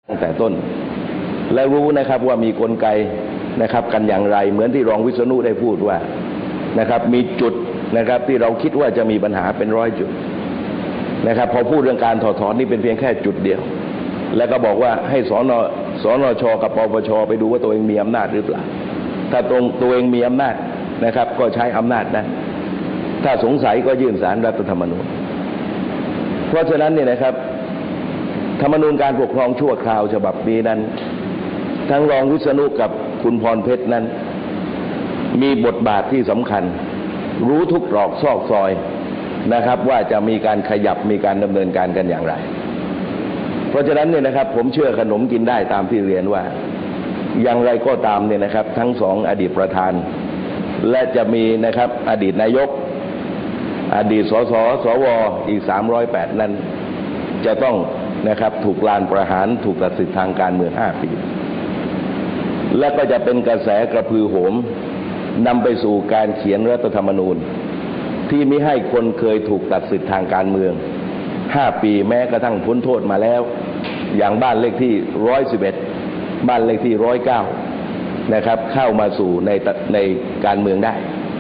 ตั้งแต่ต้นและรู้นะครับว่ามีกลไกนะครับกันอย่างไรเหมือนที่รองวิษณุได้พูดว่านะครับมีจุดนะครับที่เราคิดว่าจะมีปัญหาเป็น100 จุดนะครับพอพูดเรื่องการถอดถอนนี่เป็นเพียงแค่จุดเดียวแล้วก็บอกว่าให้สนช.กับปปช.ไปดูว่าตัวเองมีอำนาจหรือเปล่าถ้าตัวเองมีอำนาจนะครับก็ใช้อำนาจนั้นถ้าสงสัยก็ยื่นศาลรัฐธรรมนูญเพราะฉะนั้นเนี่ยนะครับธรรมนูญการปกครองชั่วคราวฉบับนี้นั้นทั้งรองวิษณุกับคุณพรเพชรนั้นมีบทบาทที่สำคัญรู้ทุกตรอกซอกซอยนะครับว่าจะมีการขยับมีการดำเนินการกันอย่างไรเพราะฉะนั้นเนี่ยนะครับผมเชื่อขนมกินได้ตามที่เรียนว่าอย่างไรก็ตามเนี่ยนะครับทั้งสองอดีตประธานและจะมีนะครับอดีตนายกอดีตสสสวอีก308นั้นจะต้องนะครับถูกลานประหารถูกตัดสิทธิทางการเมือง5 ปีและก็จะเป็นกระแสกระพือโหมนำไปสู่การเขียนรัฐธรรมนูญที่มิให้คนเคยถูกตัดสิทธิทางการเมือง5 ปีแม้กระทั่งพ้นโทษมาแล้วอย่างบ้านเลขที่111บ้านเลขที่109นะครับเข้ามาสู่ในการเมืองได้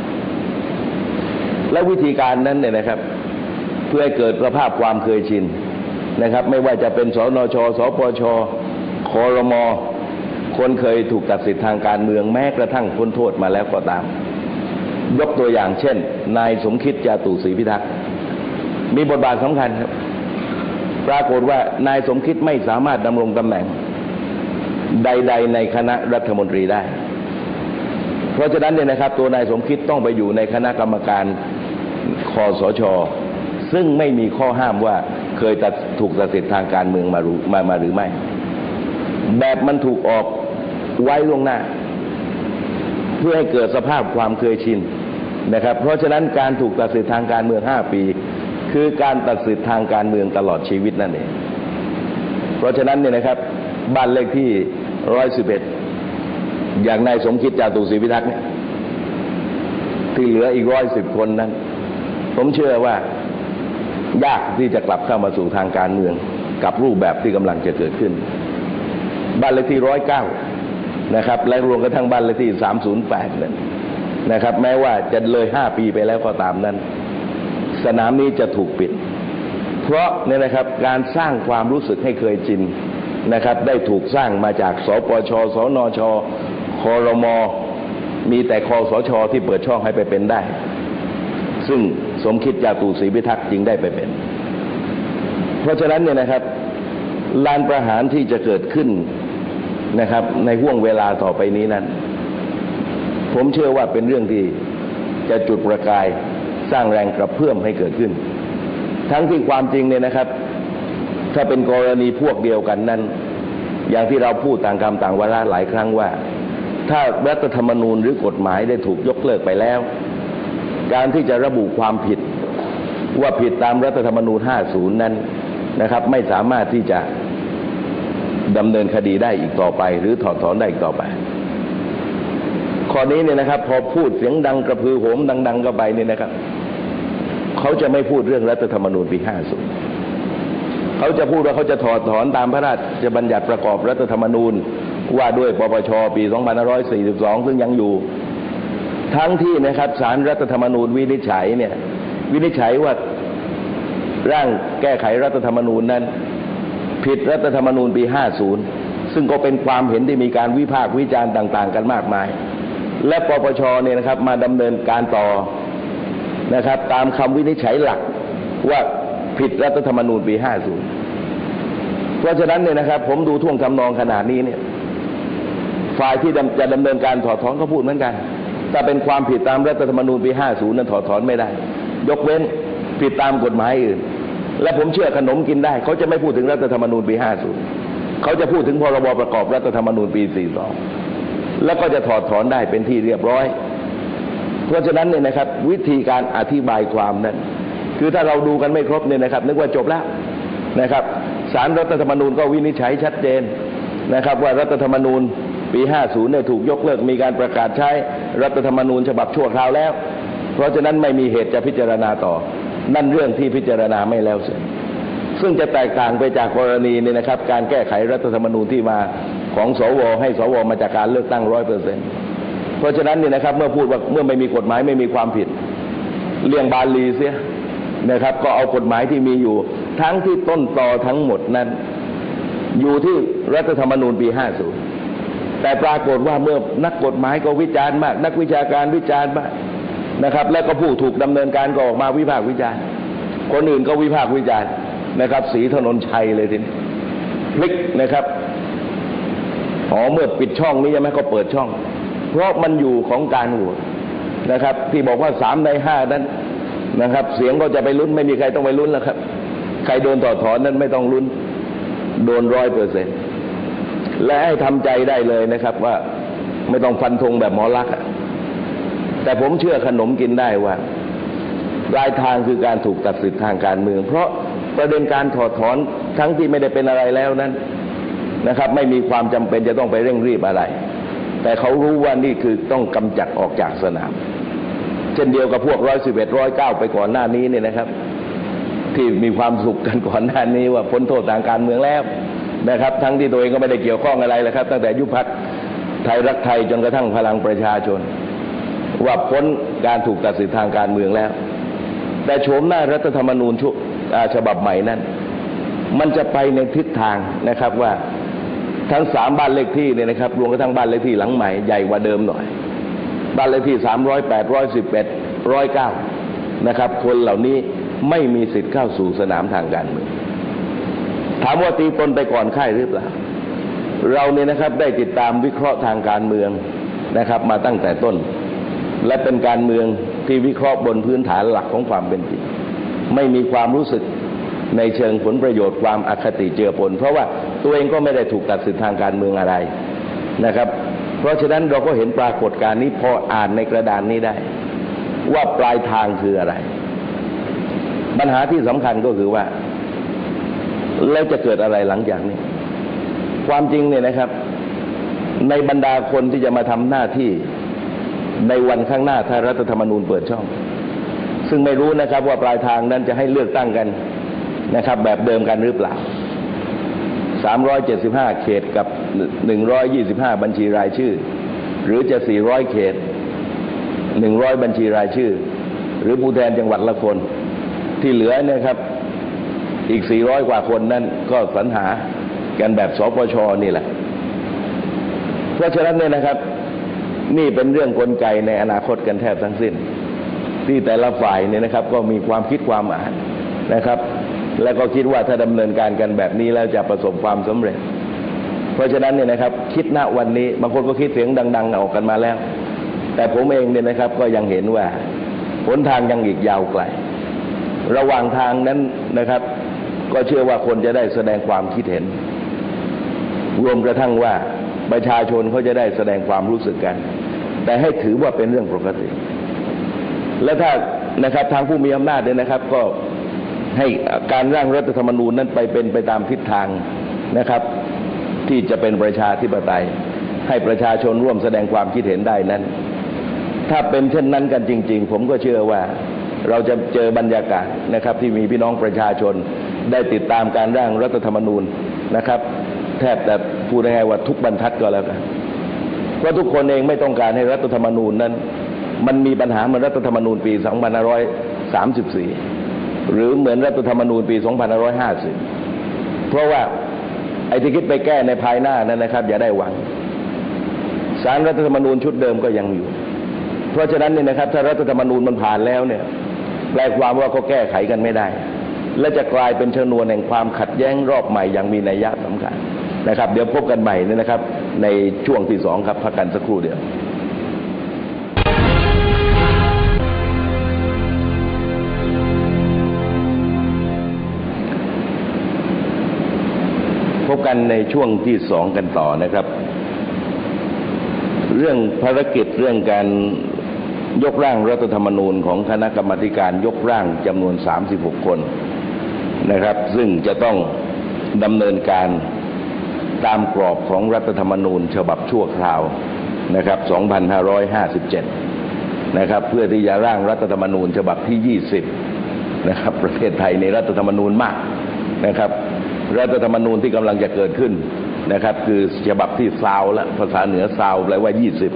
และวิธีการนั้นเนี่ยนะครับเพื่อให้เกิดสภาพความเคยชินนะครับไม่ว่าจะเป็นสนช.สปช.ครม.คนเคยถูกตัดสิทธิทางการเมืองแม้กระทั่งพ้นโทษมาแล้วก็ตามยกตัวอย่างเช่นนายสมคิดจาตุศรีพิทักษ์มีบทบาทสำคัญครับปรากฏว่านายสมคิดไม่สามารถดำรงตำแหน่งใดๆในคณะรัฐมนตรีได้เพราะฉะนั้นเนี่ยนะครับตัวนายสมคิดต้องไปอยู่ในคณะกรรมการคสช.ซึ่งไม่มีข้อห้ามว่าเคยถูกตัดสิทธิทางการเมืองมาหรือไม่แบบมันถูกออกไว้ล่วงหน้าเพื่อให้เกิดสภาพความเคยชินนะครับเพราะฉะนั้นการถูกตัดสิทธิทางการเมือง5 ปีคือการตัดสิทธิทางการเมืองตลอดชีวิตนั่นเองเพราะฉะนั้นเนี่ยนะครับบ้านเลขที่111อย่างนายสมคิดจาตุศรีพิทักษ์เนี่ยที่เหลืออีก110 คนนั้นผมเชื่อว่ายากที่จะกลับเข้ามาสู่ทางการเมืองกับรูปแบบที่กำลังจะเกิดขึ้นบ้านเลขที่109นะครับและรวมกระทั่งบ้านเลขที่308นั้นนะครับแม้ว่าจะเลย5 ปีไปแล้วก็ตามนั้นสนามนี้จะถูกปิดเพราะเนี่ยนะครับการสร้างความรู้สึกให้เคยชินนะครับได้ถูกสร้างมาจากสปช.สนช.ครม.มีแต่คสช.ที่เปิดช่องให้ไปเป็นได้ซึ่งสมคิดจาตุศรีพิทักษ์จึงได้ไปเป็นเพราะฉะนั้นเนี่ยนะครับลานประหารที่จะเกิดขึ้นนะครับในห่วงเวลาต่อไปนี้นั้นผมเชื่อว่าเป็นเรื่องที่จะจุดประกายสร้างแรงกระเพื่อมให้เกิดขึ้นทั้งที่ความจริงเนี่ยนะครับถ้าเป็นกรณีพวกเดียวกันนั้นอย่างที่เราพูดต่างคำต่างวาระหลายครั้งว่าถ้ารัฐธรรมนูญหรือกฎหมายได้ถูกยกเลิกไปแล้วการที่จะระบุความผิดว่าผิดตามรัฐธรรมนูญ50นั้นนะครับไม่สามารถที่จะดำเนินคดีได้อีกต่อไปหรือถอดถอนได้อีกต่อไปข้อนี้เนี่ยนะครับพอพูดเสียงดังกระพือโหมดังๆก็ไปเนี่ยนะครับเขาจะไม่พูดเรื่องรัฐธรรมนูญปี50เขาจะพูดว่าเขาจะถอดถอนตามพระราชบัญญัติประกอบรัฐธรรมนูญว่าด้วยปปช.ปี2542ซึ่งยังอยู่ทั้งที่นะครับศาลรัฐธรรมนูญวินิจฉัยว่าร่างแก้ไขรัฐธรรมนูญนั้นผิดรัฐธรรมนูญปี50ซึ่งก็เป็นความเห็นที่มีการวิพากษ์วิจารณ์ต่างๆกันมากมายและปปช.เนี่ยนะครับมาดำเนินการต่อนะครับตามคำวินิจฉัยหลักว่าผิดรัฐธรรมนูญปี50เพราะฉะนั้นเนี่ยนะครับผมดูท่วงทำนองขนาดนี้เนี่ยฝ่ายที่จะดำเนินการถอดถอนก็พูดเหมือนกันถ้าเป็นความผิดตามรัฐธรรมนูญปี50นั้นถอดถอนไม่ได้ยกเว้นผิดตามกฎหมายอื่นและผมเชื่อขนมกินได้เขาจะไม่พูดถึงรัฐธรรมนูญปี50เขาจะพูดถึงพรบประกอบรัฐธรรมนูญปี42แล้วก็จะถอดถอนได้เป็นที่เรียบร้อยเพราะฉะนั้นเนี่ยนะครับวิธีการอธิบายความนั้นคือถ้าเราดูกันไม่ครบเนี่ยนะครับนึกว่าจบแล้วนะครับศาลรัฐธรรมนูญก็วินิจฉัยชัดเจนนะครับว่ารัฐธรรมนูญปี50เนี่ยถูกยกเลิกมีการประกาศใช้รัฐธรรมนูญฉบับชั่วคราวแล้วเพราะฉะนั้นไม่มีเหตุจะพิจารณาต่อนั่นเรื่องที่พิจารณาไม่แล้วเสร็จซึ่งจะแตกต่างไปจากกรณีนี้นะครับการแก้ไขรัฐธรรมนูญที่มาของสวให้สวมาจากการเลือกตั้ง100%เพราะฉะนั้นนี่นะครับเมื่อพูดว่าเมื่อไม่มีกฎหมายไม่มีความผิดเลี่ยงบาลีเสียนะครับก็เอากฎหมายที่มีอยู่ทั้งที่ต้นตอทั้งหมดนั้นอยู่ที่รัฐธรรมนูญปี50แต่ปรากฏว่าเมื่อนักกฎหมายก็วิจารณ์มากนักวิชาการวิจารณ์มากนะครับแล้วก็ผู้ถูกดำเนินการก็ออกมาวิพากษ์วิจารณ์คนอื่นก็วิพากษ์วิจารณ์นะครับศรีถนนชัยเลยทีนี้พลิกนะครับเมื่อปิดช่องนี้ใช่ไหมก็เปิดช่องเพราะมันอยู่ของการโหวตนะครับที่บอกว่า3 ใน 5นั้นนะครับเสียงก็จะไปลุ้นไม่มีใครต้องไปลุ้นแล้วครับใครโดนถอดถอนนั้นไม่ต้องลุ้นโดน100%และให้ทำใจได้เลยนะครับว่าไม่ต้องฟันธงแบบหมอลักษณ์แต่ผมเชื่อขนมกินได้ว่าปลายทางคือการถูกตัดสิทธิทางการเมืองเพราะประเด็นการถอดถอนทั้งที่ไม่ได้เป็นอะไรแล้วนั้นนะครับไม่มีความจำเป็นจะต้องไปเร่งรีบอะไรแต่เขารู้ว่านี่คือต้องกำจัดออกจากสนามเช่นเดียวกับพวก111 109ไปก่อนหน้านี้เนี่ยนะครับที่มีความสุขกันก่อนหน้านี้ว่าพ้นโทษทางการเมืองแล้วนะครับทั้งที่ตัวเองก็ไม่ได้เกี่ยวข้องอะไรเลยครับตั้งแต่ยุบพรรคไทยรักไทยจนกระทั่งพลังประชาชนว่าพ้นการถูกตัดสินทางการเมืองแล้วแต่โฉมหน้ารัฐธรรมนูญฉบับใหม่นั้นมันจะไปในทิศทางนะครับว่าทั้ง3บ้านเลขที่เนี่ยนะครับรวมกระทั่งบ้านเลขที่หลังใหม่ใหญ่กว่าเดิมหน่อยบ้านเลขที่308 111 109นะครับคนเหล่านี้ไม่มีสิทธิ์เข้าสู่สนามทางการเมืองถามว่าตีตนไปก่อนค่ายหรือเปล่าเราเนี่ยนะครับได้ติดตามวิเคราะห์ทางการเมืองนะครับมาตั้งแต่ต้นและเป็นการเมืองที่วิเคราะห์บนพื้นฐานหลักของความเป็นจริงไม่มีความรู้สึกในเชิงผลประโยชน์ความอคติเจือปนเพราะว่าตัวเองก็ไม่ได้ถูกตัดสินทางการเมืองอะไรนะครับเพราะฉะนั้นเราก็เห็นปรากฏการณ์นี้พออ่านในกระดานนี้ได้ว่าปลายทางคืออะไรปัญหาที่สำคัญก็คือว่าแล้วจะเกิดอะไรหลังจากนี้ความจริงเนี่ยนะครับในบรรดาคนที่จะมาทำหน้าที่ในวันข้างหน้าถ้ารัฐธรรมนูญเปิดช่องซึ่งไม่รู้นะครับว่าปลายทางนั้นจะให้เลือกตั้งกันนะครับแบบเดิมกันหรือเปล่า375เขตกับ125บัญชีรายชื่อหรือจะ400เขต100บัญชีรายชื่อหรือผู้แทนจังหวัดละคนที่เหลือเนี่ยครับอีก400กว่าคนนั้นก็สรรหากันแบบสปช.นี่แหละเพราะฉะนั้นเนี่ยนะครับนี่เป็นเรื่องกลไกในอนาคตกันแทบทั้งสิ้นที่แต่ละฝ่ายเนี่ยนะครับก็มีความคิดความอ่านนะครับแล้วก็คิดว่าถ้าดำเนินการกันแบบนี้แล้วจะประสบความสำเร็จเพราะฉะนั้นเนี่ยนะครับคิดณวันนี้บางคนก็คิดเสียงดังๆออกกันมาแล้วแต่ผมเองเนี่ยนะครับก็ยังเห็นว่าหนทางยังอีกยาวไกลระหว่างทางนั้นนะครับก็เชื่อว่าคนจะได้แสดงความคิดเห็นรวมกระทั่งว่าประชาชนเขาจะได้แสดงความรู้สึกกันแต่ให้ถือว่าเป็นเรื่องปกติและถ้านะครับทางผู้มีอำนาจเนี่ยนะครับก็ให้การร่างรัฐธรรมนูญนั้นเป็นไปตามทิศทางนะครับที่จะเป็นประชาธิปไตยให้ประชาชนร่วมแสดงความคิดเห็นได้นั้นถ้าเป็นเช่นนั้นกันจริงๆผมก็เชื่อว่าเราจะเจอบรรยากาศนะครับที่มีพี่น้องประชาชนได้ติดตามการร่างรัฐธรรมนูญนะครับแทบแต่พูดง่ายๆว่าทุกบรรทัดก็แล้วกันเพราะทุกคนเองไม่ต้องการให้รัฐธรรมนูญนั้นมันมีปัญหาเหมือนรัฐธรรมนูญปี2534หรือเหมือนรัฐธรรมนูญปี2550เพราะว่าไอ้ที่คิดไปแก้ในภายหน้านั้นนะครับอย่าได้หวังศาลรัฐธรรมนูญชุดเดิมก็ยังอยู่เพราะฉะนั้นเนี่ยนะครับถ้ารัฐธรรมนูญมันผ่านแล้วเนี่ยแปลความว่าก็แก้ไขกันไม่ได้และจะกลายเป็นชนวนแห่งความขัดแย้งรอบใหม่อย่างมีนัยสำคัญนะครับเดี๋ยวพบกันใหม่นะครับในช่วงที่2ครับพักกันสักครู่เดียวพบกันในช่วงที่2กันต่อนะครับเรื่องภารกิจเรื่องการยกร่างรัฐธรรมนูญของคณะกรรมาธิการยกร่างจำนวน36คนนะครับซึ่งจะต้องดำเนินการตามกรอบของรัฐธรรมนูญฉบับชั่วคราวนะครับ2557นะครับเพื่อที่จะร่างรัฐธรรมนูญฉบับที่20นะครับประเทศไทยในรัฐธรรมนูญมากนะครับรัฐธรรมนูญที่กำลังจะเกิดขึ้นนะครับคือฉบับที่ซาวและภาษาเหนือซาวแปลว่า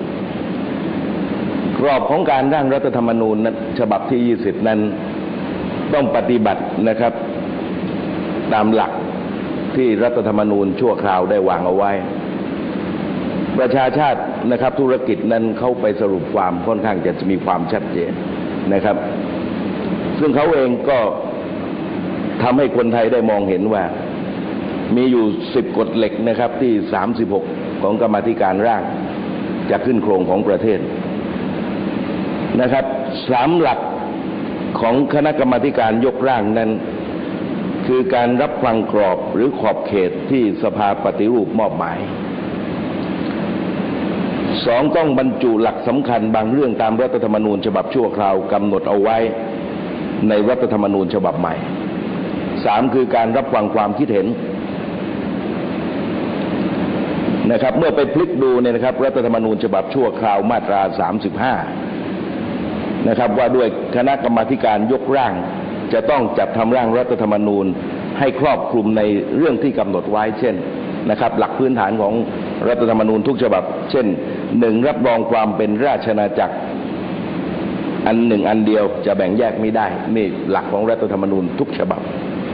20กรอบของการร่างรัฐธรรมนูญนั้นฉบับที่20นั้นต้องปฏิบัตินะครับตามหลักที่รัฐธรรมนูญชั่วคราวได้วางเอาไว้ประชาชาตินะครับธุรกิจนั้นเขาไปสรุปความค่อนข้างจะมีความชัดเจนนะครับซึ่งเขาเองก็ทำให้คนไทยได้มองเห็นว่ามีอยู่10กฎเหล็กนะครับที่36ของกรรมาธิการร่างจะขึ้นโครงของประเทศนะครับ3หลักของคณะกรรมาธิการยกร่างนั้นคือการรับฟังกรอบหรือขอบเขตที่สภาปฏิรูปมอบหมาย2ต้องบรรจุหลักสำคัญบางเรื่องตามรัฐธรรมนูญฉบับชั่วคราวกำหนดเอาไว้ในรัฐธรรมนูญฉบับใหม่3คือการรับฟังความคิดเห็นนะครับเมื่อไปพลิกดูเนี่ยนะครับรัฐธรรมนูญฉบับชั่วคราวมาตรา35นะครับว่าด้วยคณะกรรมาธิการยกร่างจะต้องจัดทำร่างรัฐธรรมนูญให้ครอบคลุมในเรื่องที่กำหนดไว้เช่นนะครับหลักพื้นฐานของรัฐธรรมนูญทุกฉบับเช่น1รับรองความเป็นราชอาณาจักรอันหนึ่งอันเดียวจะแบ่งแยกไม่ได้นี่หลักของรัฐธรรมนูญทุกฉบับ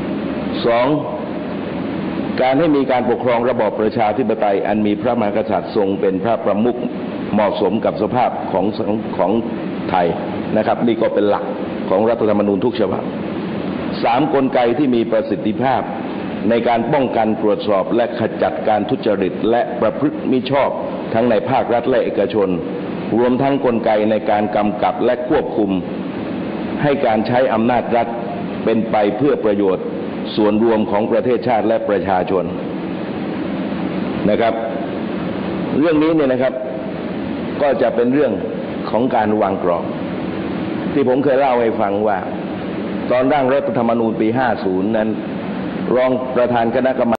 2การให้มีการปกครองระบอบประชาธิปไตยอันมีพระมหากษัตริย์ทรงเป็นพระประมุขเหมาะสมกับสภาพของไทยนะครับนี่ก็เป็นหลักของรัฐธรรมนูญทุกฉบับ3กลไกที่มีประสิทธิภาพในการป้องกันตรวจสอบและขจัดการทุจริตและประพฤติมิชอบทั้งในภาครัฐและเอกชนรวมทั้งกลไกในการกำกับและควบคุมให้การใช้อำนาจรัฐเป็นไปเพื่อประโยชน์ส่วนรวมของประเทศชาติและประชาชนนะครับเรื่องนี้เนี่ยนะครับก็จะเป็นเรื่องของการวางกรอบที่ผมเคยเล่าให้ฟังว่าตอนร่างรัฐธรรมนูญปี50นั้นรองประธานคณะกรรม